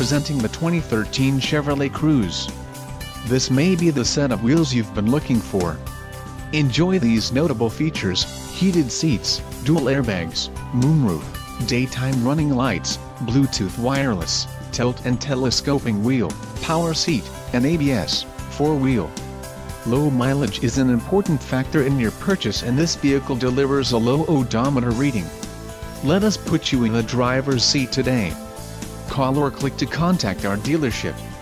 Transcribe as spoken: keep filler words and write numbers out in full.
presenting the twenty thirteen Chevrolet Cruze. This may be the set of wheels you've been looking for. Enjoy these notable features: heated seats, dual airbags, moonroof, daytime running lights, Bluetooth wireless, tilt and telescoping wheel, power seat, and A B S, four-wheel. Low mileage is an important factor in your purchase, and this vehicle delivers a low odometer reading. Let us put you in the driver's seat today. Call or click to contact our dealership.